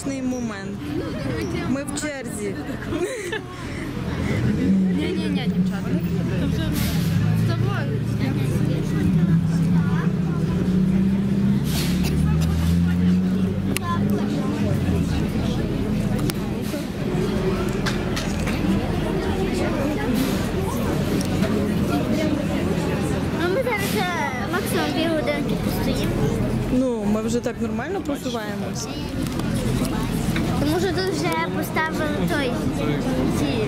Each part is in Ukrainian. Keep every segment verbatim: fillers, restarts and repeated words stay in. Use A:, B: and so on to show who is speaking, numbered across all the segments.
A: смішний момент. Ми в черзі.
B: Ні-ні-ні, дівчата. З тобою.
C: Ми зараз максимум дві годинки постоїмо.
A: Ну, ми вже так нормально просуваємось.
C: Тому що тут вже поставили той ці.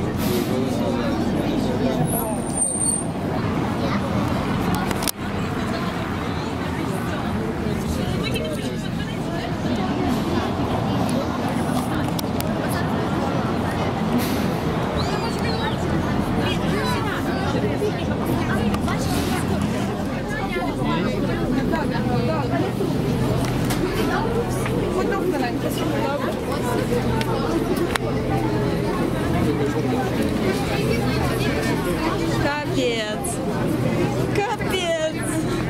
A: Капець. Капець.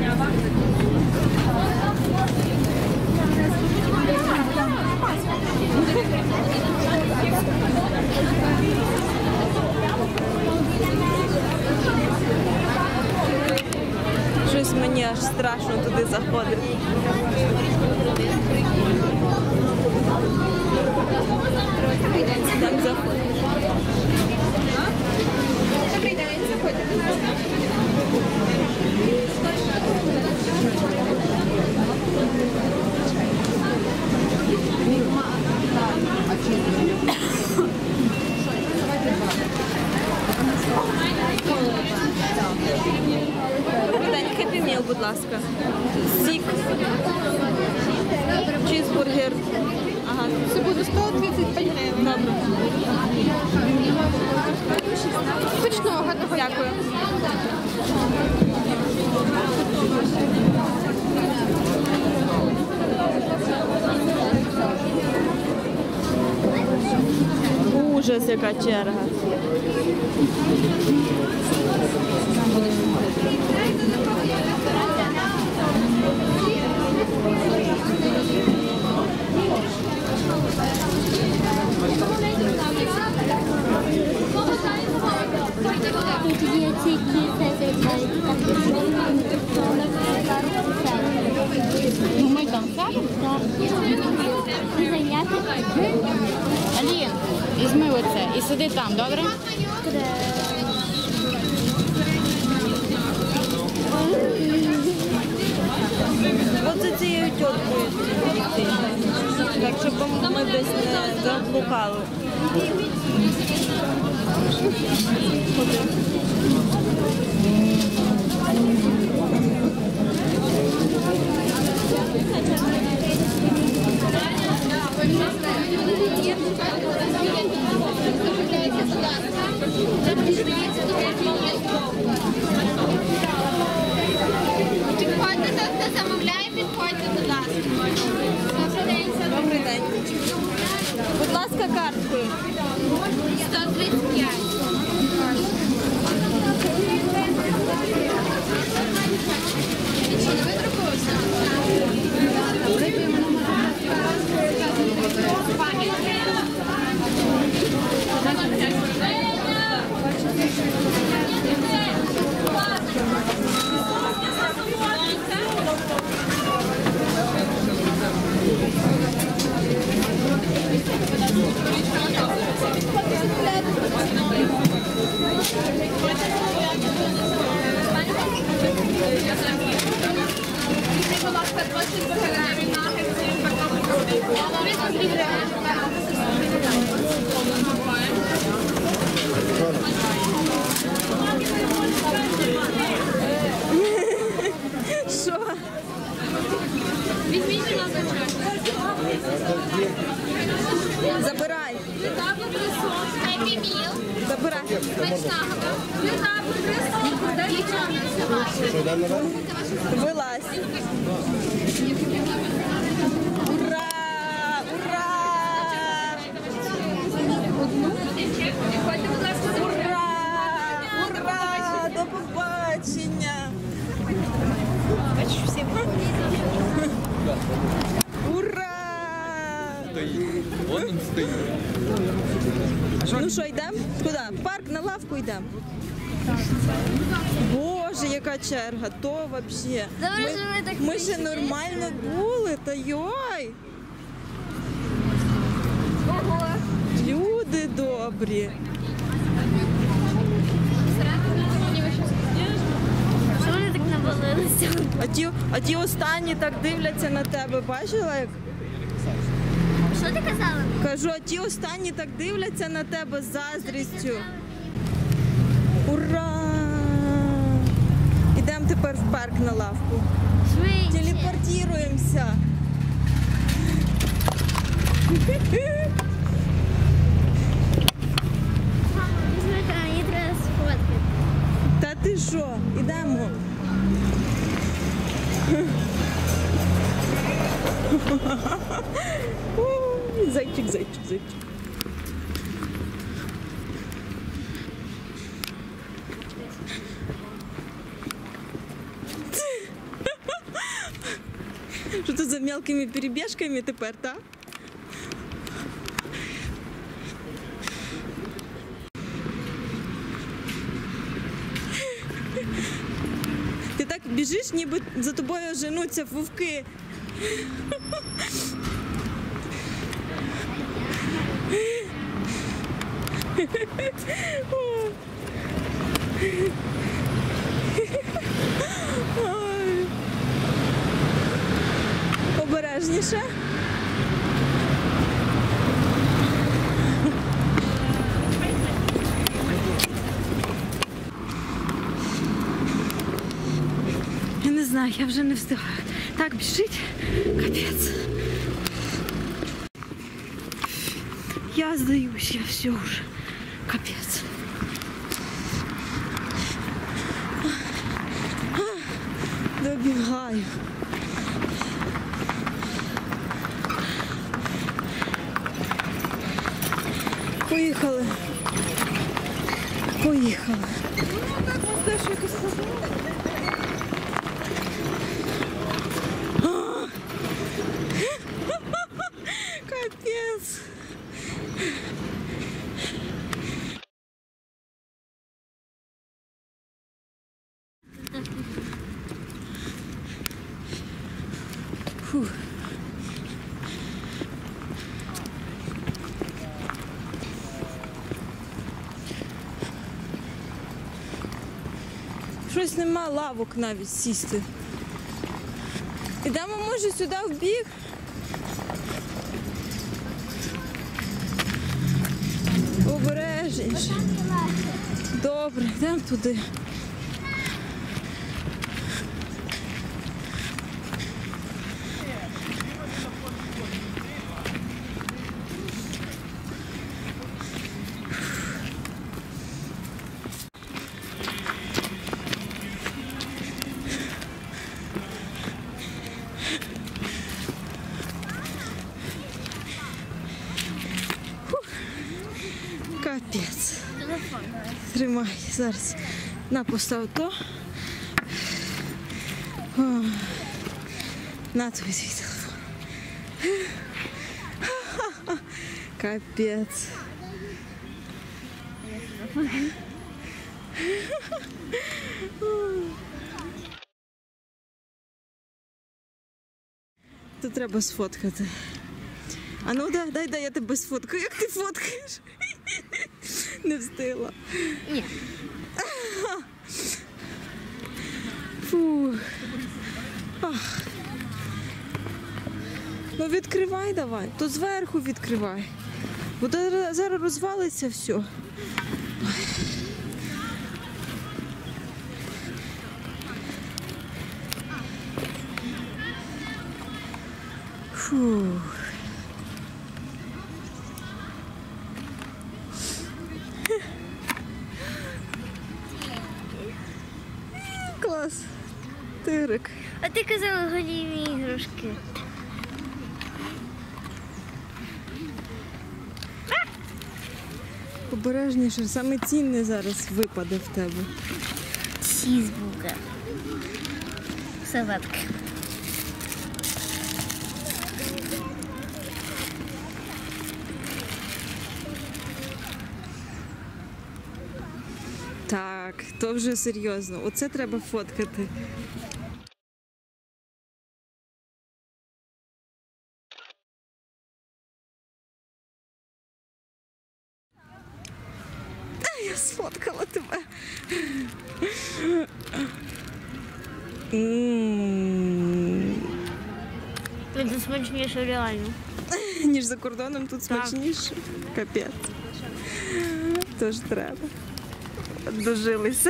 A: Щось мені аж страшно туди заходити. Так заходить.
B: Добрий день, заходьте.
A: Хеппі міл, будь ласка. Сік. Чізбургер. Ага.
B: Це буде сто тридцять п'ять гривень.
A: Добре.
B: Смачного, гарного дня.
A: Дякую. Ужас, яка черга.
C: Тут є тільки
B: Ну, ми там сядемо?
C: зайняти.
B: Алін, візьми оце і сиди там, добре?
A: Оце цією тьоткою. Так, щоб ми десь не заблукали.
B: Підходьте, хто замовляє, підходьте, будь ласка.
A: Добрий день. Будь ласка, карткою.
B: сто тридцять п'ять. Що, не видрукувався?
A: Що?
B: Візьміть на значок.
A: Забирай.
B: Хеппі міл.
A: Забирай.
B: Смачного.
A: Вилазь. Ура! Ура!
B: Підходьте, будь ласка,
A: Ура! Ура! До побачення! Бачиш, всі. Ура! Ну що, йдемо? Куди? В парк, на лавку йдемо. Боже, яка черга, то взагалі.
C: Добре, що ми так
A: Ми ще
C: прийшли.
A: нормально були, та йой.
C: Ого.
A: Люди добрі.
C: Що вони так навалилися?
A: А ті, а ті останні так дивляться на тебе, бачила як?
C: Що ти казала?
A: Кажу, а ті останні так дивляться на тебе з заздрістю. Ура! Ідемо тепер в парк на лавку.
C: Швидше.
A: Телепортируємося.
C: Мама, візьми, а її треба сфоткати.
A: Та ти що? Ідемо. Ой, Зайчик, зайчик, зайчик. Що тут за мелкими перебіжками тепер, так? Ти так біжиш, ніби за тобою женуться вовки. Ой. Обережніше. Я не знаю, я вже не встигаю. Так біжить, капець. Я здаюсь, я все уже. Капець. Добігаю. Поїхали. Поїхали. А! Капець. Фух. Щось нема лавок навіть сісти. Ідемо, може, сюди в бік? Обережніше. Добре, йдемо туди. Капець.
C: Телефон.
A: Тримай, зараз. На, постав то. О, на тобі твій телефон. Капець. Тут треба сфоткати. А ну дай, дай, дай, я тебе сфоткаю. Як ти фоткаєш? Не встигла.
C: Ні.
A: Фу. Ах. Ну відкривай давай, то зверху відкривай. Бо то зараз розвалиться все. Фу. Клас. Тирик.
C: А ти казала голіві іграшки.
A: Обережніше, саме цінне зараз випаде в тебе.
C: Чізбургер. Салатки.
A: Так, то вже серйозно. Оце треба фоткати. Я сфоткала тебе. М.
C: Це смачніше реально.
A: Ніж за кордоном тут
C: Так.
A: смачніше. Капець. Тож треба. Дожилися.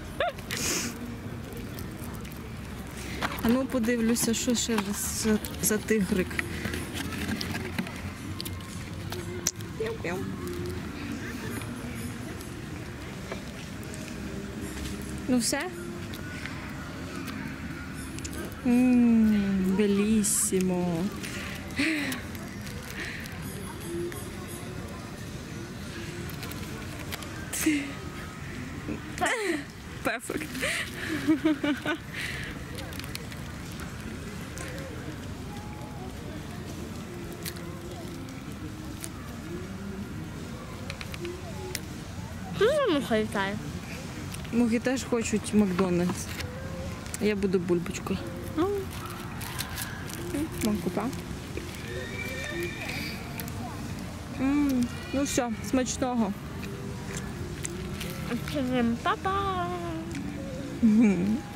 A: А ну подивлюся, що ще раз за, за тигрик. П'ям-п'ям. Ну все? Ммм, белісімо. Перфект.
C: Що за муха літає?
A: Мухи теж хочуть Макдональдс. Я буду бульбочкою. Макупа. М, Ну все, смачного.
C: Па-па!
A: Мгм.